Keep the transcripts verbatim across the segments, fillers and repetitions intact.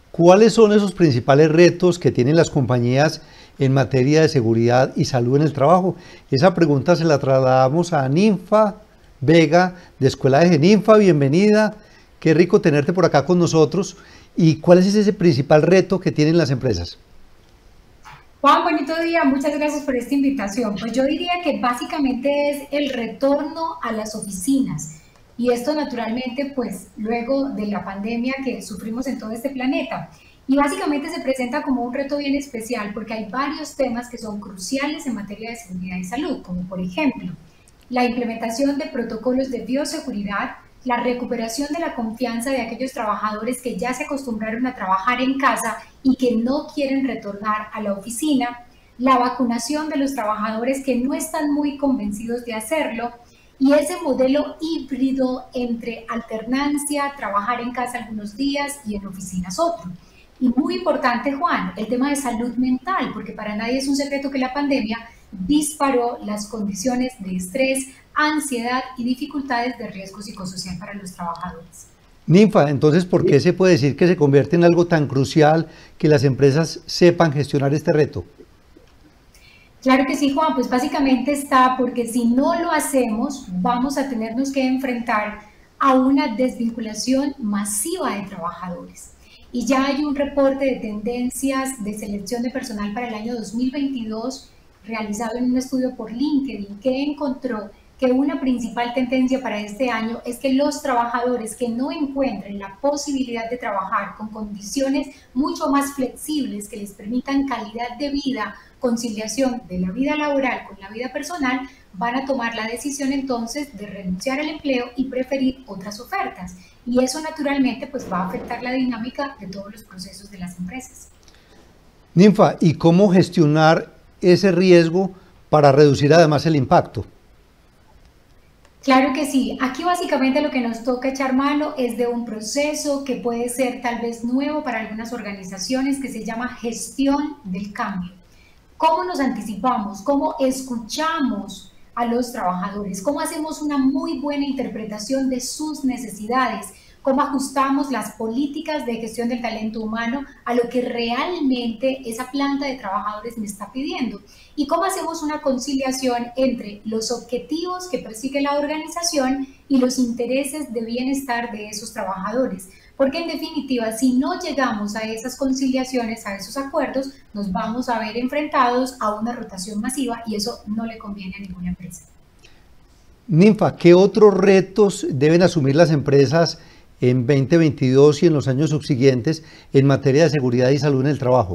¿Cuáles son esos principales retos que tienen las compañías en materia de seguridad y salud en el trabajo? Esa pregunta se la trasladamos a Ninfa Vega, de Escuela de G. Ninfa, bienvenida. Qué rico tenerte por acá con nosotros. ¿Y cuál es ese principal reto que tienen las empresas? Juan, bonito día, muchas gracias por esta invitación. Pues yo diría que básicamente es el retorno a las oficinas. Y esto naturalmente, pues luego de la pandemia que sufrimos en todo este planeta. Y básicamente se presenta como un reto bien especial porque hay varios temas que son cruciales en materia de seguridad y salud, como por ejemplo, la implementación de protocolos de bioseguridad, la recuperación de la confianza de aquellos trabajadores que ya se acostumbraron a trabajar en casa y que no quieren retornar a la oficina, la vacunación de los trabajadores que no están muy convencidos de hacerlo, y ese modelo híbrido entre alternancia, trabajar en casa algunos días y en oficinas otro. Y muy importante, Juan, el tema de salud mental, porque para nadie es un secreto que la pandemia disparó las condiciones de estrés, ansiedad y dificultades de riesgo psicosocial para los trabajadores. Ninfa, entonces, ¿por qué se puede decir que se convierte en algo tan crucial que las empresas sepan gestionar este reto? Claro que sí, Juan, pues básicamente está porque si no lo hacemos, vamos a tenernos que enfrentar a una desvinculación masiva de trabajadores. Y ya hay un reporte de tendencias de selección de personal para el año dos mil veintidós realizado en un estudio por LinkedIn que encontró que una principal tendencia para este año es que los trabajadores que no encuentren la posibilidad de trabajar con condiciones mucho más flexibles que les permitan calidad de vida, conciliación de la vida laboral con la vida personal, van a tomar la decisión entonces de renunciar al empleo y preferir otras ofertas. Y eso naturalmente pues va a afectar la dinámica de todos los procesos de las empresas. Ninfa, ¿y cómo gestionar ese riesgo para reducir además el impacto? Claro que sí. Aquí básicamente lo que nos toca echar mano es de un proceso que puede ser tal vez nuevo para algunas organizaciones que se llama gestión del cambio. ¿Cómo nos anticipamos? ¿Cómo escuchamos a los trabajadores? ¿Cómo hacemos una muy buena interpretación de sus necesidades? ¿Cómo ajustamos las políticas de gestión del talento humano a lo que realmente esa planta de trabajadores me está pidiendo? ¿Y cómo hacemos una conciliación entre los objetivos que persigue la organización y los intereses de bienestar de esos trabajadores? Porque en definitiva, si no llegamos a esas conciliaciones, a esos acuerdos, nos vamos a ver enfrentados a una rotación masiva y eso no le conviene a ninguna empresa. Ninfa, ¿qué otros retos deben asumir las empresas en veinte veintidós y en los años subsiguientes en materia de seguridad y salud en el trabajo?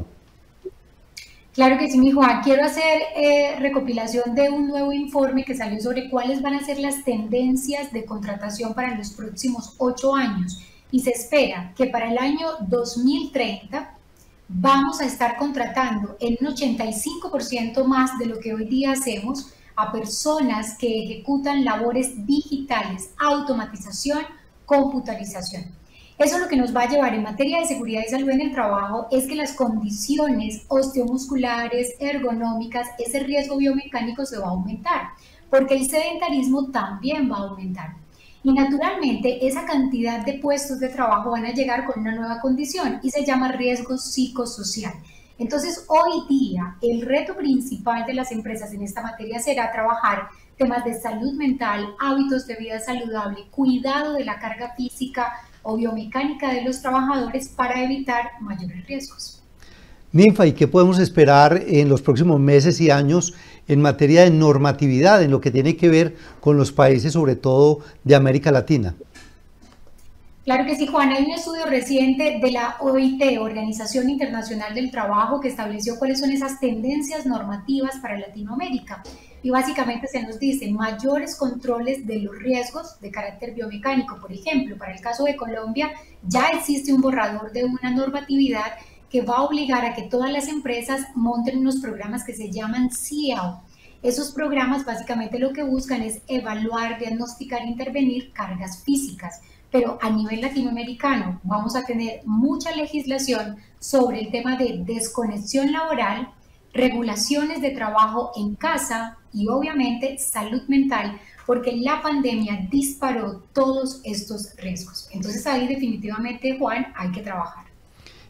Claro que sí, mi Juan. Quiero hacer eh, recopilación de un nuevo informe que salió sobre cuáles van a ser las tendencias de contratación para los próximos ocho años. Y se espera que para el año dos mil treinta vamos a estar contratando en un ochenta y cinco por ciento más de lo que hoy día hacemos a personas que ejecutan labores digitales, automatización, computarización. Eso lo que nos va a llevar en materia de seguridad y salud en el trabajo es que las condiciones osteomusculares, ergonómicas, ese riesgo biomecánico se va a aumentar, porque el sedentarismo también va a aumentar. Y naturalmente esa cantidad de puestos de trabajo van a llegar con una nueva condición y se llama riesgo psicosocial. Entonces hoy día el reto principal de las empresas en esta materia será trabajar temas de salud mental, hábitos de vida saludable, cuidado de la carga física o biomecánica de los trabajadores para evitar mayores riesgos. Ninfa, ¿y qué podemos esperar en los próximos meses y años en materia de normatividad, en lo que tiene que ver con los países, sobre todo de América Latina? Claro que sí, Juan. Hay un estudio reciente de la O I T, Organización Internacional del Trabajo, que estableció cuáles son esas tendencias normativas para Latinoamérica. Y básicamente se nos dice mayores controles de los riesgos de carácter biomecánico. Por ejemplo, para el caso de Colombia, ya existe un borrador de una normatividad que va a obligar a que todas las empresas monten unos programas que se llaman C I A O. Esos programas básicamente lo que buscan es evaluar, diagnosticar e intervenir cargas físicas. Pero a nivel latinoamericano vamos a tener mucha legislación sobre el tema de desconexión laboral, regulaciones de trabajo en casa y obviamente salud mental, porque la pandemia disparó todos estos riesgos. Entonces ahí definitivamente, Juan, hay que trabajar.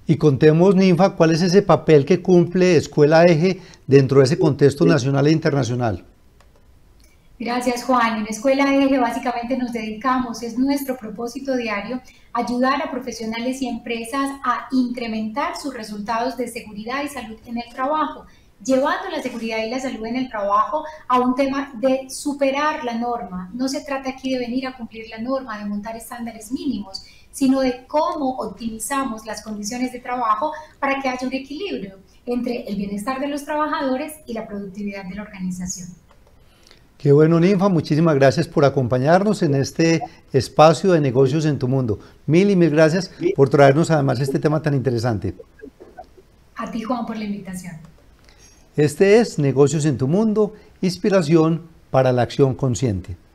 Y contemos, Ninfa, cuál es ese papel que cumple Escuela Eje dentro de ese contexto nacional e internacional. Gracias, Juan. En Escuela Eje básicamente nos dedicamos, es nuestro propósito diario, ayudar a profesionales y empresas a incrementar sus resultados de seguridad y salud en el trabajo, llevando la seguridad y la salud en el trabajo a un tema de superar la norma. No se trata aquí de venir a cumplir la norma, de montar estándares mínimos, sino de cómo optimizamos las condiciones de trabajo para que haya un equilibrio entre el bienestar de los trabajadores y la productividad de la organización. Qué bueno, Ninfa, muchísimas gracias por acompañarnos en este espacio de negocios en tu mundo. Mil y mil gracias por traernos además este tema tan interesante. A ti, Juan, por la invitación. Este es Negocios en tu mundo, inspiración para la acción consciente.